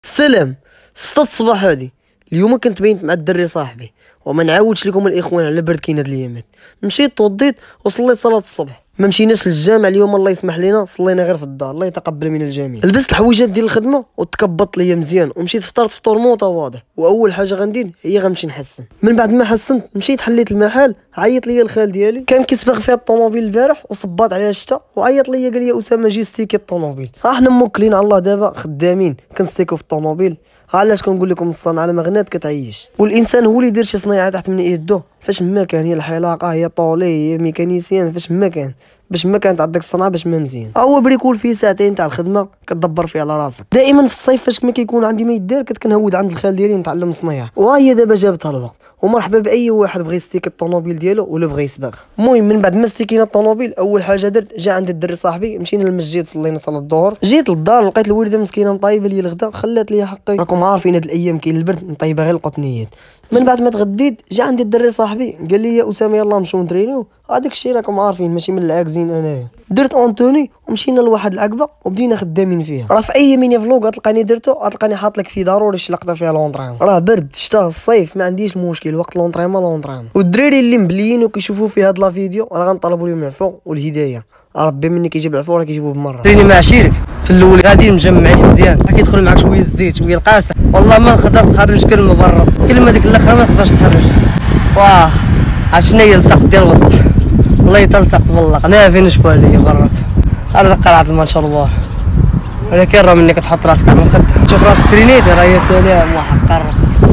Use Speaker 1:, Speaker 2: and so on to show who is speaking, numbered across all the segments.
Speaker 1: السلام. 6 الصباح هادي. اليوم كنت بينت مع الدري صاحبي وما نعاودش لكم الاخوان على برد كاين هاد الايامات. مشيت توضيت وصليت صلاه الصبح، ما مشيناش للجامع اليوم الله يسمح لينا، صلينا غير في الدار الله يتقبل من الجميع. لبست الحويجات ديال الخدمه وتكبطت ليا مزيان ومشيت فطرت فطور متواضع، واول حاجه غندير هي غنمشي نحسن. من بعد ما حسنت مشيت حليت المحل، عيط ليا الخال ديالي كان كيسبغ فيها الطوموبيل البارح وصباط عليها الشتا، وعيط ليا قال لي اسامه جي ستيكي الطوموبيل. حنا موكلين على الله دابا خدامين كنستيكو في الطوموبيل. علاش كنقول لكم الصنعه على مغنات كتعيش، والانسان هو اللي يدير شي صنيعه تحت من يدو فاش ما كان، هي الحلاقه هي طولي هي ميكانيسيان فاش ما كان، باش ما كانت عندك الصنعه باش ما مزيان. هو بريكول فيه ساعتين تاع الخدمه كتدبر فيه على راسك. دائما في الصيف فاش ما كيكون عندي ما يدير كنهود عند الخال ديالي نتعلم صنيعه، وهي دابا جابتها الوقت. ومرحبا باي واحد بغى يستيكي الطوموبيل ديالو ولا بغى يسبغ. المهم من بعد ما استيكينا الطوموبيل اول حاجه درت جا عند الدري صاحبي، مشينا للمسجد صلينا صلاه الظهر، جيت للدار لقيت الوالده مسكينه مطيبه لي الغدا، خلات لي حقي، راكم عارفين هاد الايام كاين البرد نطيبها غير القطنيات. من بعد ما تغديت جا عندي الدري صاحبي قال لي يا اسامه يلاه نمشيو نترينيو، هذاك الشيء راكم عارفين ماشي من العاكزين انايا. درت اونتوني ومشينا لواحد العقبه وبدينا خدامين فيها. راه في اي ميني فلوق غتلقاني درتو غتلقاني حاط لك فيه ضروري شي لقطه فيها لونطريمون. راه برد شتا الصيف ما عنديش مشكل، وقت لونطريمون. والدراري اللي مبليين وكيشوفوا في هاد لا فيديو راه غنطلبوا لهم العفو والهدايه، ربي مني كيجيب العفو راه كيجيبوه بمره.
Speaker 2: تريني مع شيرك في الاول غادي مجمعين مزيان، كيدخل معاك شويه الزيت شويه القاسه، والله ما نقدر نخرج كلمه برا، كلمه ديك الاخرى ما تقدرش تخرج. واه عرفت شنو هي السقط ديال الوسط، والله يتلصق بالله انا فين نشوفها ليا برا. هذا قرعه الماء ان شاء الله، ولكن راه مني كتحط راسك على المخده تشوف راسك ترينيتي راه يا سلام وحق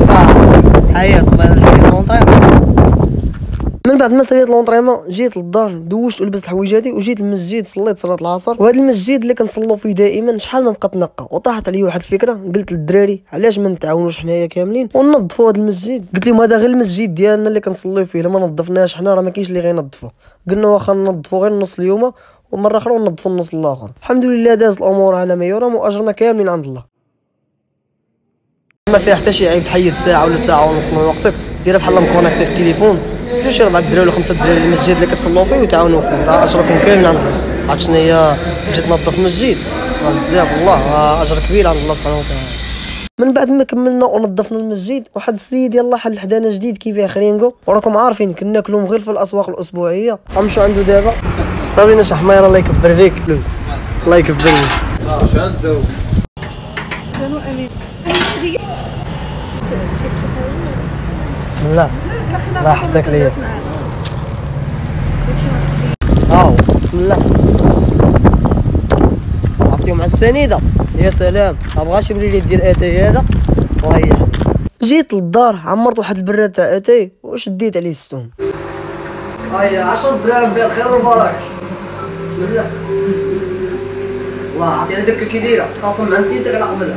Speaker 2: حياه قبل الحياه لونطريمون.
Speaker 1: من بعد ما ساليت لونطريمون جيت للدار دوشت ولبست حويجاتي وجيت للمسجد صليت صلاه العصر. وهذا المسجد اللي كنصلوا فيه دائما شحال ما بقى تنقى، وطاحت عليا واحد الفكره قلت للدراري علاش ما نتعاونوش حنايا كاملين وننظفوا هذا المسجد. قلت لهم هذا غير المسجد ديالنا اللي كنصليو فيه، لما نظفناش حنا راه ما كاينش اللي غينظفوا. قلنا واخا ننظفوا غير نص اليوم ومره اخرى وننظفوا النص الاخر. الحمد لله داز الامور على ما يرام واجرنا كاملين عند الله. ما فيها حتى شي عيب تحيد ساعه ولا ساعه ونص من وقتك، ديرها بحال مكونيكتي في التليفون، جوج 4 الدراري ولا 5 الدراري المسجد اللي كتصلوا فيه وتعاونوا فيه، راه اجركم كاملين عند الله. عرفت شنو هي تجي تنظف مسجد راه بزاف والله راه اجر كبير عند الله سبحانه وتعالى. من بعد ما كملنا ونظفنا المسجد واحد السيد يلاه حل حدانا جديد كيبيع خرينكو، وراكم عارفين كنا ناكلوهم غير في الاسواق الاسبوعيه. غنمشيو عنده دابا صاوي لنا شي حميره الله يكبر فيك فلوس الله يكبر فيك.
Speaker 3: شادو
Speaker 1: بسم الله الله يحفظك ليا. هاو بسم الله عطيهم على السنيده يا سلام. مبغاش يبري لي دير اتاي هذا وهي. جيت للدار عمرت واحد البراد تاع اتاي وشديت عليه الستون. هيا 10 دراهم فيها الخير والبركه. بسم الله الله عطينا ديك كي دايره خاصه مع نسيتك على قبلها.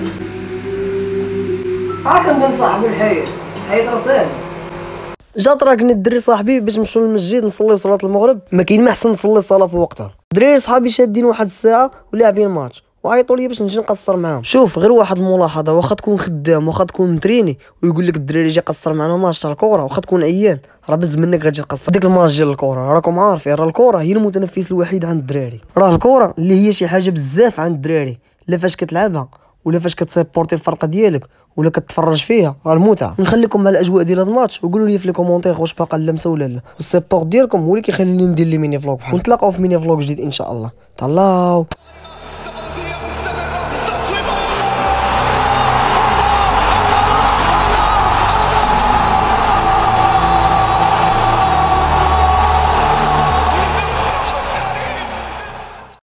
Speaker 1: ها كنبغي نصاحبو الحيط حيط راه ساهل. جا طراقني الدري صاحبي باش نمشيو للمسجد نصليو صلاه المغرب، ما كاين ما احسن نصلي الصلاه في وقتها. دراري صحابي شادين واحد الساعه ولاعبين ماتش وعيطوا لي باش نجي نقصر معاهم. شوف غير واحد الملاحظه، واخا تكون خدام واخا تكون متريني ويقول لك الدراري جي قصر معنا ماتش تاع الكره، واخا تكون عيان راه بز منك غتجي تقصر ديك الماتش ديال الكره. راكم عارفين راه الكره هي المتنفس الوحيد عند الدراري، راه الكره اللي هي شي حاجه بزاف عند الدراري، لا فاش كتلعبها ولا فاش كتسيبورتي الفرقه ديالك ولا كتفرج فيها راه المتعه. نخليكم مع الاجواء ديال هذا الماتش وقولوا لي في لي كومونتير واش باقا اللمسه ولا لا، والسيبور ديالكم هو اللي كيخليني ندير لي ميني فلوق بحال. ونتلاقاو في ميني فلوق جديد ان شاء الله. تهلاو.